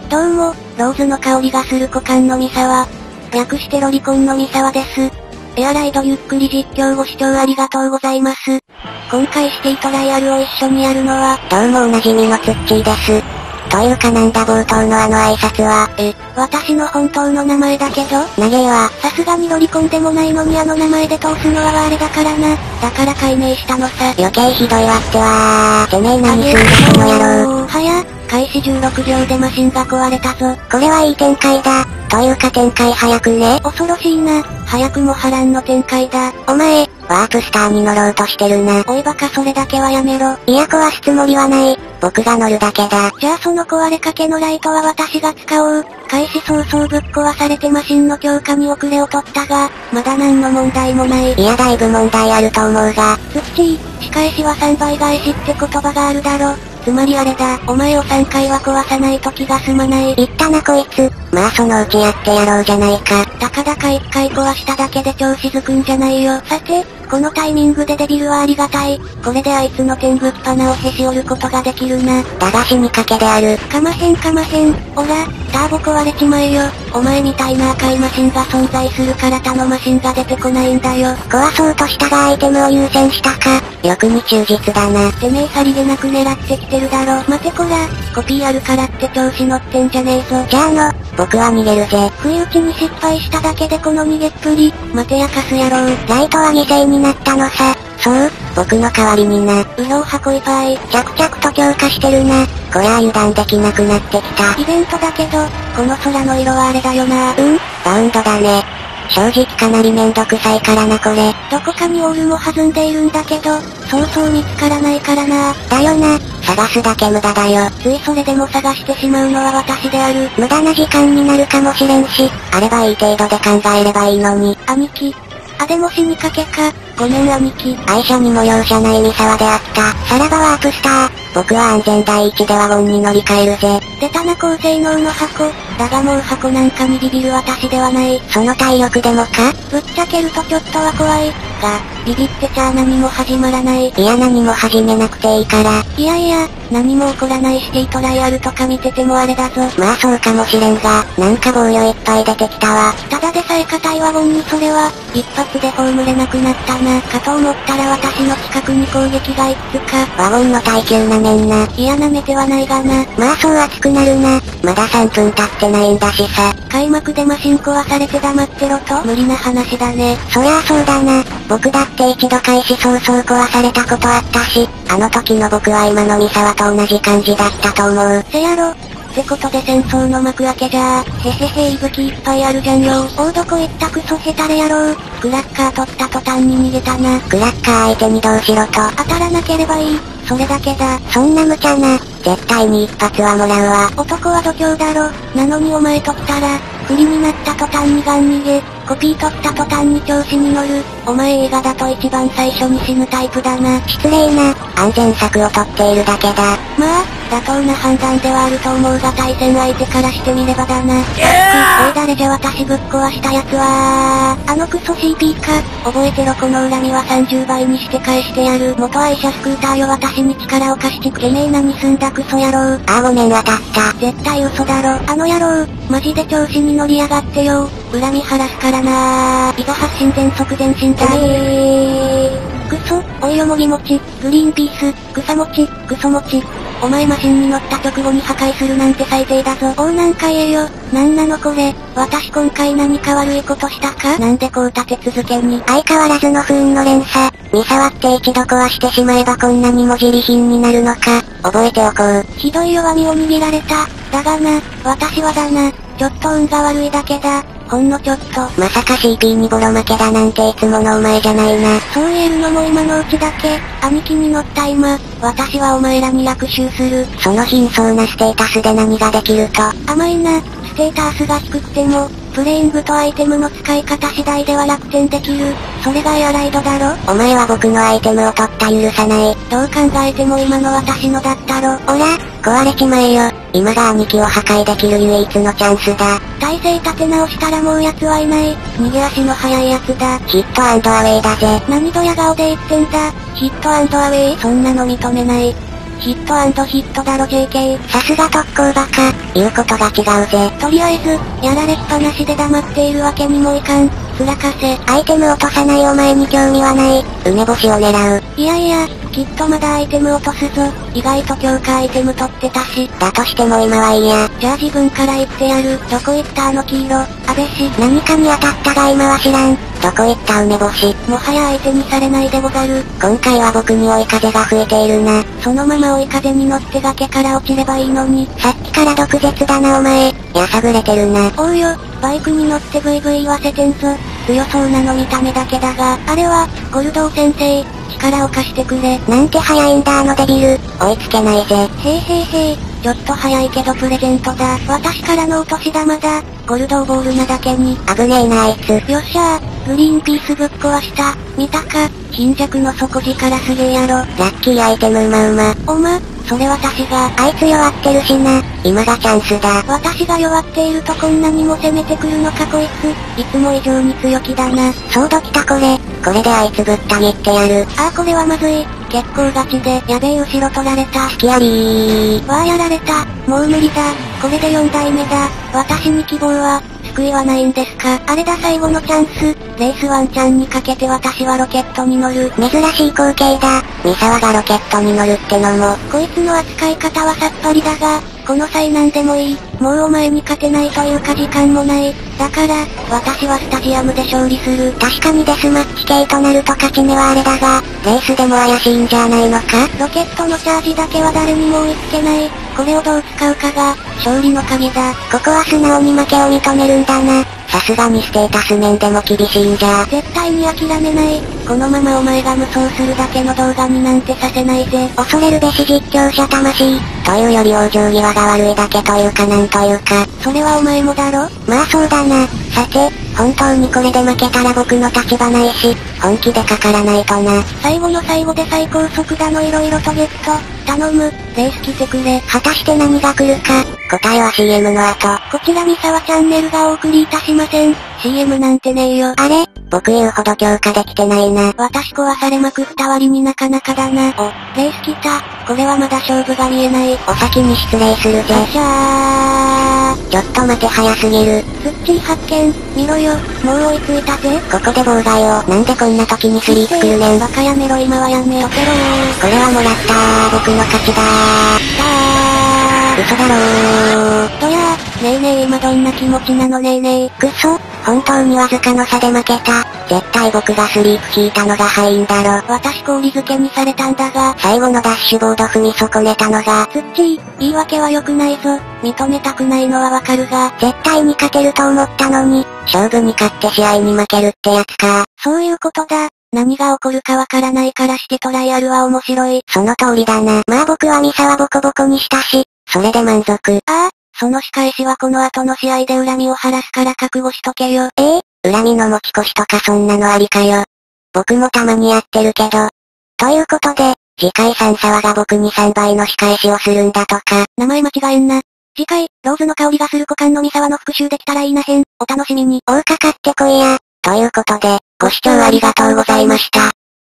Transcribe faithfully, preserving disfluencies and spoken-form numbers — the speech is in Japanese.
どうも、ローズの香りがする股間のミサワ。略してロリコンのミサワです。エアライドゆっくり実況ご視聴ありがとうございます。今回シティトライアルを一緒にやるのは、 どうもおなじみのツッチーです。というかなんだ冒頭のあの挨拶は、 え、私の本当の名前だけど、 投げは、 さすがにロリコンでもないのにあの名前で通すのはあれだからな。だから改名したのさ。 余計ひどいわってわー。てめえ何すんだこの野郎。 はや、開始じゅうろくびょうでマシンが壊れたぞ。 これはいい展開だ。というか展開早くね。 恐ろしいな。早くも波乱の展開だ。 お前、ワープスターに乗ろうとしてるな。 おいバカそれだけはやめろ。 いや壊すつもりはない。僕が乗るだけだ。 じゃあその壊れかけのライトは私が使おう。開始早々ぶっ壊されてマシンの強化に遅れを取ったが、まだ何の問題もない。 いやだいぶ問題あると思うが。 ツッチー、仕返しはさんばい返しって言葉があるだろ。つまりあれだ、お前をさんかいは壊さないと気が済まない。 言ったなこいつ。まあそのうちやってやろうじゃないか。 たかだかいっかい壊しただけで調子づくんじゃないよ。さて、このタイミングでデビルはありがたい。これであいつの天狗っ鼻をへし折ることができるな。 だが死にかけである。 かまへんかまへん。おら、ターボ壊れちまえよ。お前みたいな赤いマシンが存在するから他のマシンが出てこないんだよ。 壊そうとしたがアイテムを優先したか。欲に忠実だな。 てめえさりげなく狙ってきてるだろ。待てこら、コピーあるからって調子乗ってんじゃねえぞ。 じゃあの、僕は逃げるぜ。 不意打ちに失敗しただけでこの逃げっぷり。待てやかす野郎。 ライトは犠牲になったのさ。そう、僕の代わりにな。 うろう箱いぱい。 着々と強化してるな。こりゃ油断できなくなってきた。 イベントだけど、この空の色はあれだよな。 うん、バウンドだね。正直かなりめんどくさいからなこれ。 どこかにオールも弾んでいるんだけど、そうそう見つからないからな。 だよな、探すだけ無駄だよ。 ついそれでも探してしまうのは私である。 無駄な時間になるかもしれんし、あればいい程度で考えればいいのに。 兄貴。あでも死にかけか。ごめん兄貴。 愛車にも容赦ないミサワであった。さらばワープスター。僕は安全第一でワゴンに乗り換えるぜ。 出たな高性能の箱。だがもう箱なんかにビビる私ではない。 その体力でもか？ ぶっちゃけるとちょっとは怖い。が、ビビってちゃ何も始まらない。 いや何も始めなくていいから。 いやいや、何も起こらないシティトライアルとか見ててもあれだぞ。 まあそうかもしれんが、なんか防御いっぱい出てきたわ。 ただでさえ硬いワゴンにそれは、一発で葬れなくなったな。かと思ったら私の近くに攻撃がいくつか。 ワゴンの耐久なめんな。 いやなめてはないがな。 まあそう熱くなるな。まださんぷん経ってないんだしさ。 開幕でマシン壊されて黙ってろと無理な話だね。 そりゃあそうだな。僕だって一度開始早々壊されたことあったし、あの時の僕は今のミサワと同じ感じだったと思う。 せやろ。ってことで戦争の幕開けじゃー。へへへ、息吹いっぱいあるじゃんよ。おうどこ行ったクソヘタレ野郎。クラッカー取った途端に逃げたな。 クラッカー相手にどうしろと。 当たらなければいい。それだけだ。 そんな無茶な。絶対に一発はもらうわ。 男は度胸だろ。なのにお前取ったら、不利になった途端にガン逃げ。コピー取った途端に調子に乗る。お前映画だと一番最初に死ぬタイプだな。 失礼な。安全策を取っているだけだ。 まあ、妥当な判断ではあると思うが対戦相手からしてみればだな。おい誰じゃ私ぶっ壊したやつはあのクソ シーピー か。覚えてろこの恨みはさんじゅうばいにして返してやる。元愛車スクーターよ私に力を貸してくれねえ何すんだクソ野郎。 ああごめん当たった。 絶対嘘だろ。あの野郎、マジで調子に乗りやがってよ。恨み晴らすからなー。伊賀発進前即前進だー。クソ、おいよもぎもち、グリーンピース、草もち、クソもち。お前マシンに乗った直後に破壊するなんて最低だぞ。おうなんか言えよ。なんなのこれ。私今回何か悪いことしたか？なんでこう立て続けに。 相変わらずの不運の連鎖。ミサワって一度壊してしまえばこんなにも自利品になるのか。覚えておこう。 ひどい弱みを握られた。だがな、私はだな。ちょっと運が悪いだけだ。ほんのちょっと。 まさか シーピー にボロ負けだなんていつものお前じゃないな。 そう言えるのも今のうちだけ。兄貴に乗った今、私はお前らに逆襲する。 その貧相なステータスで何ができると。 甘いな、ステータスが低くても、プレイングとアイテムの使い方次第では楽天できる。それがエアライドだろ。 お前は僕のアイテムを取った許さない。 どう考えても今の私のだったろ。 おら、壊れちまえよ。今が兄貴を破壊できる唯一のチャンスだ。 体勢立て直したらもう奴はいない。逃げ足の速い奴だ。 ヒットアンドアウェイだぜ。 何ドヤ顔で言ってんだ。ヒットアンドアウェイそんなの認めない。ヒットアンドヒットだろ ジェーケー。 さすが特攻バカ。 言うことが違うぜ。 とりあえず、やられっぱなしで黙っているわけにもいかん。すらかせ。 アイテム落とさないお前に興味はない。梅干しを狙う。 いやいや、きっとまだアイテム落とすぞ。意外と強化アイテム取ってたし。 だとしても今はいいや。 じゃあ自分から言ってやる。どこ行ったあの黄色。安倍氏。 何かに当たったが今は知らん。どこ行った梅干し。 もはや相手にされないでござる。 今回は僕に追い風が吹いているな。 そのまま追い風に乗って崖から落ちればいいのに。 さっきから毒舌だなお前。やさぐれてるな。 おうよ、バイクに乗ってブイブイ言わせてんぞ。強そうなの見た目だけだが、あれは、ゴルドー先生、力を貸してくれ。 なんて早いんだあのデビル。追いつけないぜ。 へいへいへい、ちょっと早いけどプレゼントだ。私からのお年玉だ。ゴルドーボールなだけに。 危ねえなあいつ。 よっしゃー、グリーンピースぶっ壊した。見たか、貧弱の底力すげえやろ。 ラッキーアイテムうまうま。 おま、それ私が。 あいつ弱ってるしな。今がチャンスだ。 私が弱っているとこんなにも攻めてくるのかこいつ。いつも以上に強気だな。 ソード来たこれ。これであいつぶった切ってやる。 ああこれはまずい。結構ガチで、やべえ後ろ取られた。 隙ありー。 わあやられた。もう無理だ。これでよんだいめだ。私に希望は、救いはないんですか。あれだ最後のチャンス。レースワンチャンにかけて私はロケットに乗る。 珍しい光景だ。三沢がロケットに乗るってのも。 こいつの扱い方はさっぱりだが、この際なんでもいい。もうお前に勝てないというか時間もない。だから、私はスタジアムで勝利する。 確かにデスマッチ系となると勝ち目はあれだが、レースでも怪しいんじゃないのか。 ロケットのチャージだけは誰にも追いつけない。これをどう使うかが、勝利の鍵だ。 ここは素直に負けを認めるんだな。さすがにステータス面でも厳しいんじゃ。 絶対に諦めない。このままお前が無双するだけの動画になんてさせないぜ。 恐れるべし実況者魂。というより往生際が悪いだけというかなんというか。 それはお前もだろ？ まあそうだな。さて、本当にこれで負けたら僕の立場ないし、本気でかからないとな。 最後の最後で最高速だの色々とゲット。頼む、レース来てくれ。 果たして何が来るか。答えは シーエム の後。 こちら三沢チャンネルがお送りいたしません。シーエム なんてねえよ。 あれ？僕言うほど強化できてないな。 私壊されまくった割になかなかだな。お、レース来た。これはまだ勝負が見えない。 お先に失礼するぜ。 よっしゃー。 ちょっと待て早すぎる。 スッチー発見。見ろよ。もう追いついたぜ。 ここで妨害を。なんでこんな時にスリープ来るねん。 バカやめろ今はやめろけろー。 これはもらったー。僕の勝ちだー。 さあ嘘だろー。 どやー。ねえねえ今どんな気持ちなのねえねえ。 くそ。本当にわずかの差で負けた。絶対僕がスリープ引いたのが敗因だろ。 私氷漬けにされたんだが。 最後のダッシュボード踏み損ねたのが。 ツッチー、言い訳は良くないぞ。認めたくないのはわかるが。 絶対に勝てると思ったのに、勝負に勝って試合に負けるってやつか。 そういうことだ。何が起こるかわからないからしてトライアルは面白い。 その通りだな。まあ僕はミサはボコボコにしたし、それで満足。 ああ、その仕返しはこの後の試合で恨みを晴らすから覚悟しとけよ。 ええ恨みの持ち越しとかそんなのありかよ。僕もたまにやってるけど。ということで、次回三沢が僕にさんばいの仕返しをするんだとか。 名前間違えんな。次回、ローズの香りがする股間の三沢の復讐できたらいいな編。お楽しみに。 おうかかってこいや。ということで、ご視聴ありがとうございました。